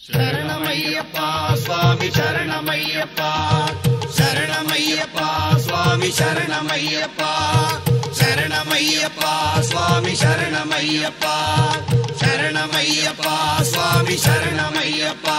शरणमय्यप्पा स्वामी शरणमय्यप्पा शरणमय्यप्पा स्वामी शरणमय्यप्पा शरणमय्यप्पा स्वामी शरणमय्यप्पा शरणमय्यप्पा स्वामी शरणमय्यप्पा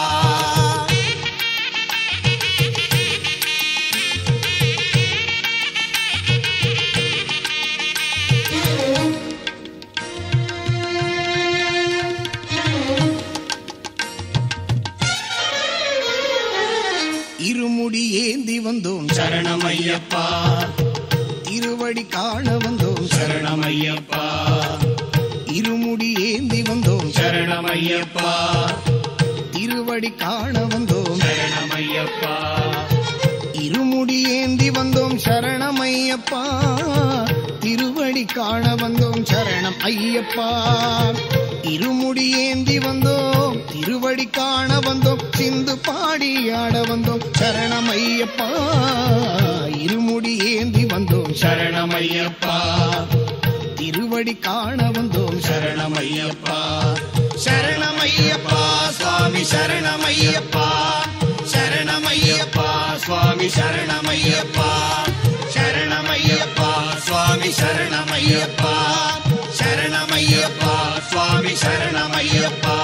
இருமுடி ஏந்தி வந்தோம் शरणमय्यप्पा திருவடி காண வந்தோம் शरणमय्यप्पा இருமுடி ஏந்தி வந்தோம் शरणमय्यप्पा திருவடி காண வந்தோம் शरणमय्यप्पा இருமுடி ஏந்தி வந்தோம் சரணமையப்பா திருவடி காண வந்தோம் சரணம் ஐயப்பா இருமுடி ஏந்தி வந்தோம் திருவடி காண வந்தோம் சிந்து பாடி ஆட வந்தோம் சரணமையப்பா இருமுடி ஏந்தி வந்தோம் शरणमय्यप्पा திருவடி காண வந்தோம் शरणमय्यप्पा शरणमय्यप्पा स्वामी शरणमय्यप्पा शरणमय्यप्पा स्वामी शरणमय्यप्पा शरणमय्यप्पा स्वामी शरणमय्यप्पा शरणमय्यप्पा स्वामी शरणमय्यप्पा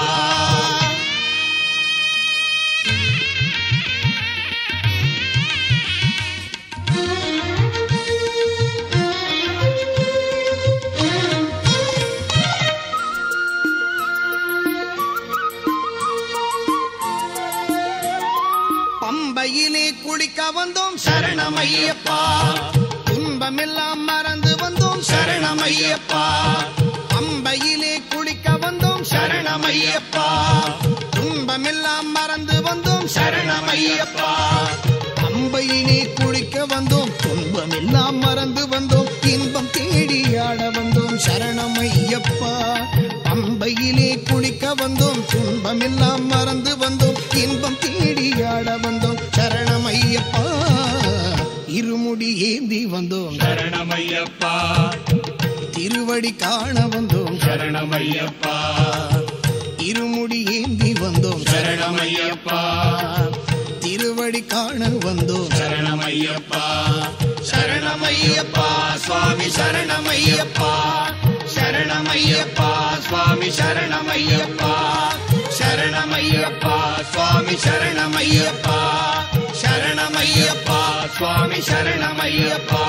பம்பையிலே குளிக்க வந்தோம் शरणमय्यप्पा துன்பமெல்லாம் மறந்து வந்தோம் शरणमय्यप्पा பம்பையிலே குளிக்க வந்தோம் शरणमय्यप्पा துன்பமெல்லாம் மறந்து வந்தோம் शरणमय्यप्पा பம்பையிலே குளிக்க வந்தோம் துன்பமெல்லாம் மறந்து வந்தோம் இன்பம் தேடி ஆட வந்தோம் சரணமையப்பா பம்பையிலே குளிக்க வந்தோம் துன்பமெல்லாம் மறந்து வந்தோம் இன்பம் தேடி ஆட வந்தோம் சரணமையப்பா இருமுடி ஏந்தி வந்தோம் शरणमय्यप्पा திருவடி காண வந்தோம் शरणमय्यप्पा இருமுடி ஏந்தி வந்தோம் शरणमय्यप्पा திருவடி காண வந்தோம் शरणमय्यप्पा शरणमय्यप्पा स्वामी शरणमय्यप्पा शरणमय्यप्पा स्वामी शरणमय्यप्पा शरणमय्यप्पा स्वामी शरणमय्यप्पा शरणमय्यप्पा स्वामी शरणमय्यप्पा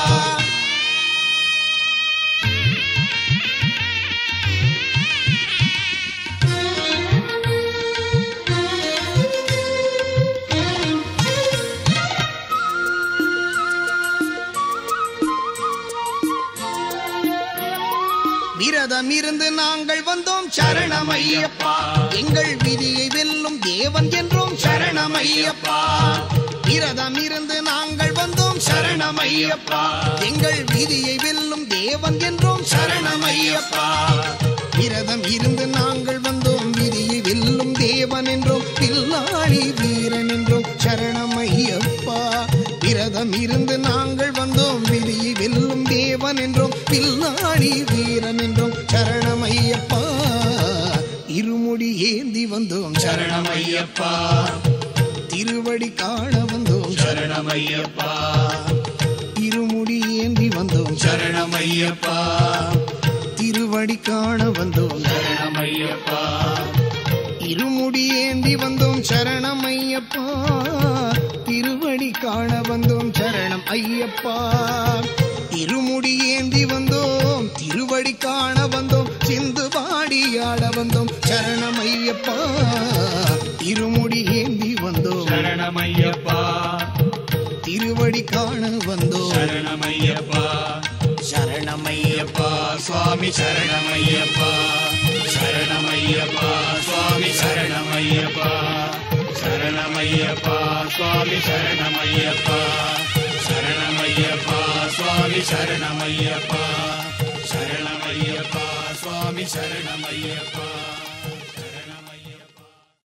விரதம் இருந்து நாங்கள் வந்தோம் शरणमय्यप्पा எங்கள் விதியை வெல்லும் தேவன் என்றோம் शरणमय्यप्पा விரதம் இருந்து நாங்கள் வந்தோம் शरणमय्यप्पा எங்கள் விதியை வெல்லும் தேவன் என்றோம் शरणमय्यप्पा விரதம் இருந்து நாங்கள் வந்தோம் விதியை வெல்லும் தேவன் என்றோம் பில்லாளி வீரன் என்றோம் சரணமையப்பா விரதம் இருந்து நாங்கள் வந்தோம் விதியை வெல்லும் தேவன் என்றோம் பில்லாளி வீரன் என்றோம் சரணமையப்பா இருமுடி ஏந்தி வந்தோம் शरणमय्यप्पा திருவடி காண வந்தோம் शरणमय्यप्पा இருமுடி ஏந்தி வந்தோம் शरणमय्यप्पा திருவடி காண வந்தோம் शरणमय्यप्पा இருமுடி ஏந்தி வந்தோம் சரணமையப்பா திருவடி காண வந்தோம் சரணம் ஐயப்பா இருமுடி ஏந்தி வந்தோம் திருவடி காண வந்தோம் சிந்து பாடி ஆட வந்தோம் சரணமையப்பா இருமுடி ஏந்தி வந்தோம் शरणमय्यप्पा திருவடி காண வந்தோம் शरणमय्यप्पा शरणमय्यप्पा स्वामी शरणमय्यप्पा शरणमय्यप्पा स्वामी शरणमय्यप्पा शरणमय्यप्पा स्वामी शरणमय्यप्पा शरणमय्यप्पा स्वामी शरणमय्यप्पा शरणमय्यप्पा स्वामी शरणमय्यप्पा